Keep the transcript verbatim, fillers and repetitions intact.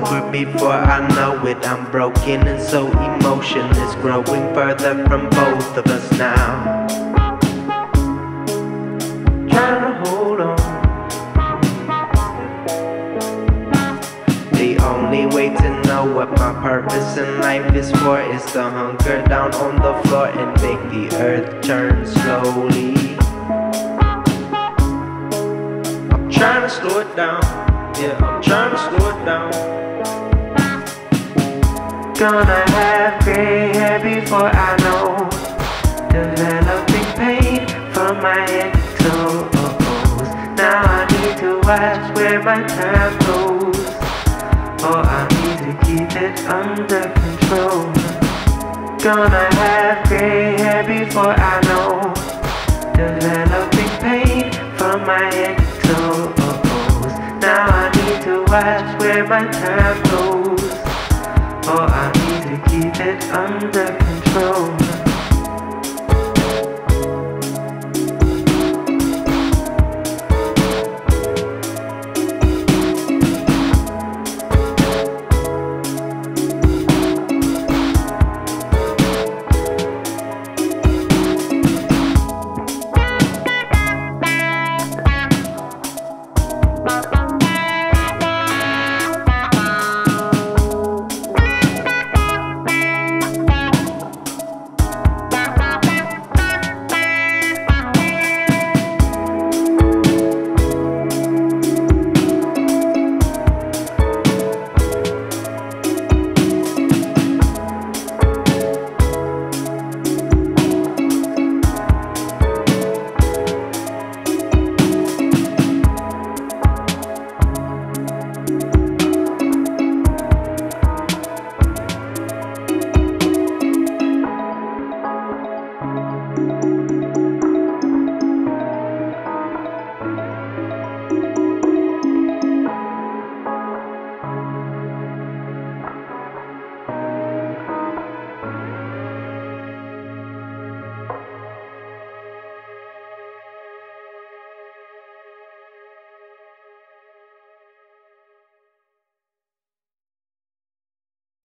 over before I know it. I'm broken and so emotionless, growing further from both of us now. Trying to hold on. The only way to know what my purpose in life is for is to hunker down on the floor and make the earth turn slowly. I'm trying to slow it down. Yeah, I'm trying to slow it down. Gonna have gray hair before I know. Developing pain from my head to toes. Now I need to watch where my time goes, or I need to keep it under control. Gonna have gray hair before I know. Developing pain from my head to toes. Now I need to watch where my time goes, or I need to keep it under control.